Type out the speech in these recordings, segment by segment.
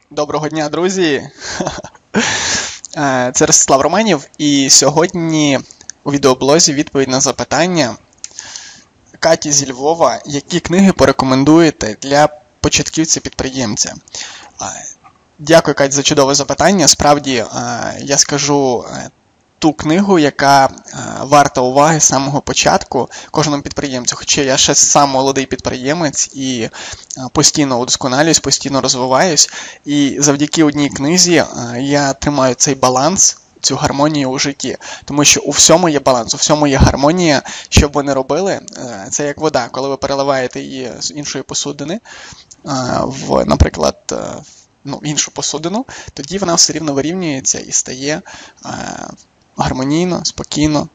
Доброго дня, друзі! Це Ростислав Романів, і сьогодні у відеоблозі відповідь на запитання Каті зі Львова, які книги порекомендуєте для початківця-підприємця. Дякую, Кать, за чудове запитання. Справді, я скажу ту книгу, яка варта уваги з самого початку кожному підприємцю. Хоча я ще сам молодий підприємець і постійно удосконалююсь, постійно розвиваюсь. І завдяки одній книзі я тримаю цей баланс, цю гармонію у житті. Тому що у всьому є баланс, у всьому є гармонія. Що б ви не робили, це як вода. Коли ви переливаєте її з іншої посудини, наприклад, іншу посудину, тоді вона все рівно вирівнюється і стає гармонійно, спокійно.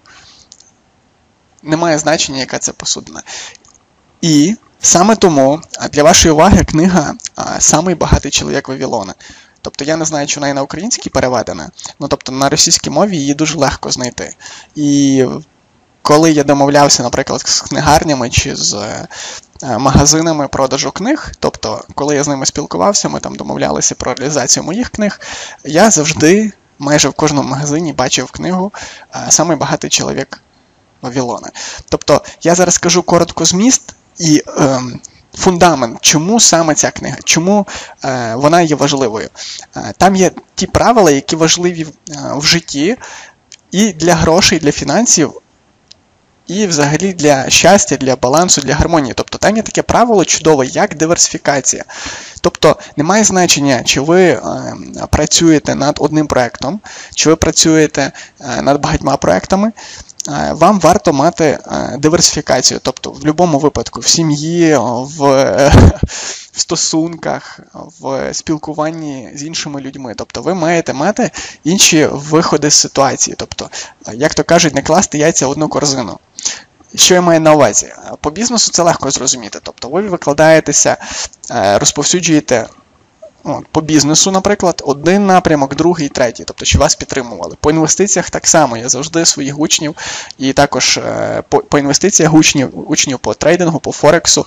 Немає значення, яка це посудина. І саме тому для вашої уваги книга «Самий багатий чоловік Вавилона». Тобто я не знаю, чи вона і на українській переведена, тобто на російській мові її дуже легко знайти. І коли я домовлявся, наприклад, з книгарнями чи з магазинами продажу книг, тобто коли я з ними спілкувався, ми там домовлялися про реалізацію моїх книг, я завжди майже в кожному магазині бачив книгу «Самий багатий чоловік Вавилона». Тобто я зараз скажу коротко зміст і фундамент, чому саме ця книга, чому вона є важливою. Там є ті правила, які важливі в житті і для грошей, і для фінансів, і взагалі для щастя, для балансу, для гармонії. Тобто там є таке правило чудове, як диверсифікація. Тобто немає значення, чи ви працюєте над одним проєктом, чи ви працюєте над багатьма проєктами. Вам варто мати диверсифікацію. Тобто в будь-якому випадку, в сім'ї, в стосунках, в спілкуванні з іншими людьми. Тобто ви маєте мати інші виходи з ситуації. Тобто, як то кажуть, не класти яйця в одну корзину. Що я маю на увазі? По бізнесу це легко зрозуміти. Тобто ви викладаєтеся, розповсюджуєте по бізнесу, наприклад, один напрямок, другий, третій. Тобто, що вас підтримували. По інвестиціях так само. Я завжди своїх учнів, і також по інвестиціях учнів по трейдингу, по Форексу,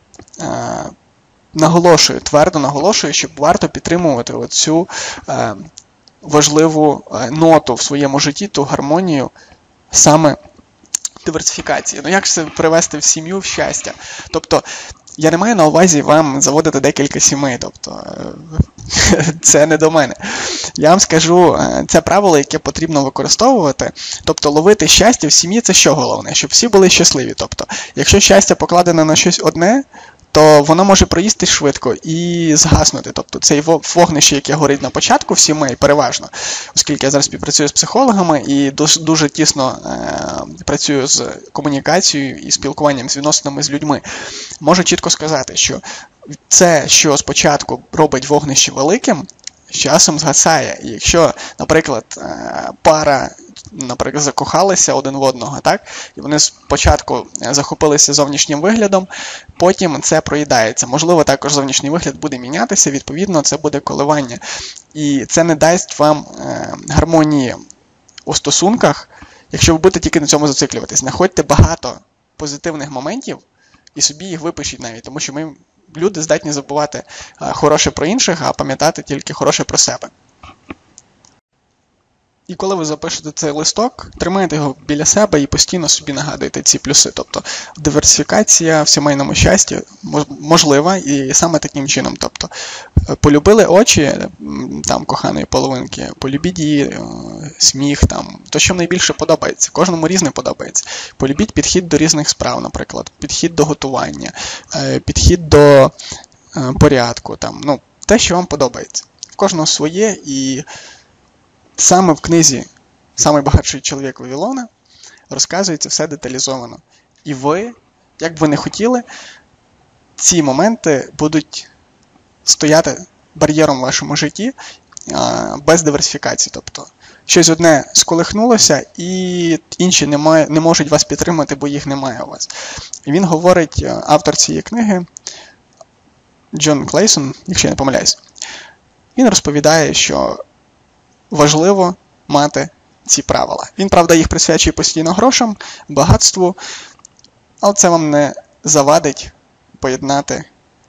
твердо наголошую, що варто підтримувати оцю важливу ноту в своєму житті, ту гармонію, саме диверсифікації. Як це привести в сім'ю, в щастя? Тобто, я не маю на увазі вам заводити декілька сімей, тобто це не до мене. Я вам скажу, це правило, яке потрібно використовувати, тобто ловити щастя в сім'ї – це що головне? Щоб всі були щасливі. Тобто, якщо щастя покладене на щось одне, то воно може проїсти швидко і згаснути. Тобто цей вогнище, яке горить на початку в сімей, переважно, оскільки я зараз співпрацюю з психологами і дуже тісно працюю з комунікацією і спілкуванням з відносинами з людьми, можу чітко сказати, що це, що спочатку робить вогнище великим, з часом згасає. І якщо, наприклад, пара закохалися один в одного, так? І вони спочатку захопилися зовнішнім виглядом, потім це проїдається. Можливо, також зовнішній вигляд буде мінятися, відповідно, це буде коливання. І це не дасть вам гармонії у стосунках, якщо ви будете тільки на цьому зациклюватись. Знаходьте багато позитивних моментів і собі їх випишіть навіть, тому що люди здатні забувати хороше про інших, а пам'ятати тільки хороше про себе. І коли ви запишете цей листок, тримайте його біля себе і постійно собі нагадуйте ці плюси. Тобто диверсифікація в сімейному щасті можлива і саме таким чином. Тобто полюбили очі коханої половинки, полюбіть її сміх, то, що найбільше подобається. Кожному різне подобається. Полюбіть підхід до різних справ, наприклад, підхід до готування, підхід до порядку, те, що вам подобається. В кожного своє, і саме в книзі «Самий багатший чоловік Вавилона» розказується все деталізовано. І ви, як б ви не хотіли, ці моменти будуть стояти бар'єром в вашому житті без диверсифікації. Тобто, щось одне сколихнулося, і інші не можуть вас підтримати, бо їх немає у вас. І він говорить, автор цієї книги, Джон Клейсон, якщо я не помиляюсь, він розповідає, що важливо мати ці правила. Він, правда, їх присвячує постійно грошам, багатству, але це вам не завадить поєднати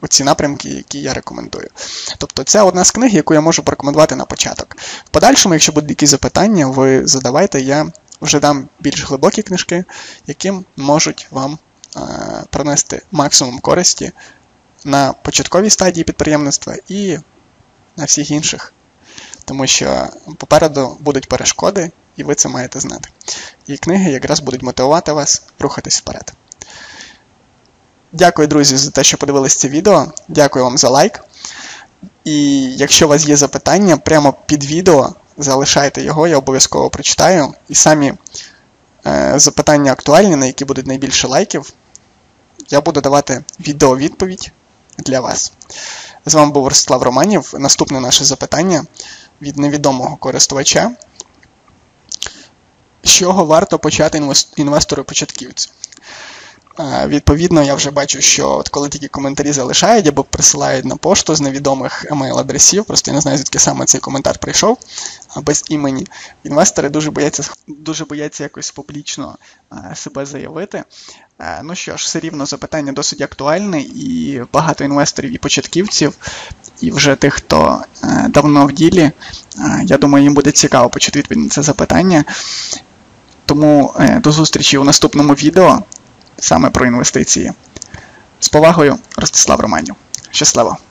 оці напрямки, які я рекомендую. Тобто це одна з книг, яку я можу порекомендувати на початок. В подальшому, якщо будуть якісь запитання, ви задавайте, я вже дам більш глибокі книжки, яким можуть вам принести максимум користі на початковій стадії підприємництва і на всіх інших. Тому що попереду будуть перешкоди, і ви це маєте знати. І книги якраз будуть мотивувати вас рухатись вперед. Дякую, друзі, за те, що подивились це відео. Дякую вам за лайк. І якщо у вас є запитання, прямо під відео залишайте його, я обов'язково прочитаю. І самі запитання актуальні, на які будуть найбільше лайків, я буду давати відео-відповідь для вас. З вами був Ростислав Романів. Наступне наше запитання від невідомого користувача. З чого варто почати інвестору-початківцю? Відповідно, я вже бачу, що от коли такі коментарі залишають або присилають на пошту з невідомих емейл-адресів, просто я не знаю, звідки саме цей коментар прийшов, без імені, інвестори дуже бояться якось публічно себе заявити. Ну що ж, все рівно запитання досить актуальне, і багато інвесторів і початківців, і вже тих, хто давно в ділі, я думаю, їм буде цікаво почути відповідь на це запитання. Тому до зустрічі у наступному відео саме про інвестиції. З повагою, Ростислав Романів. Щасливо!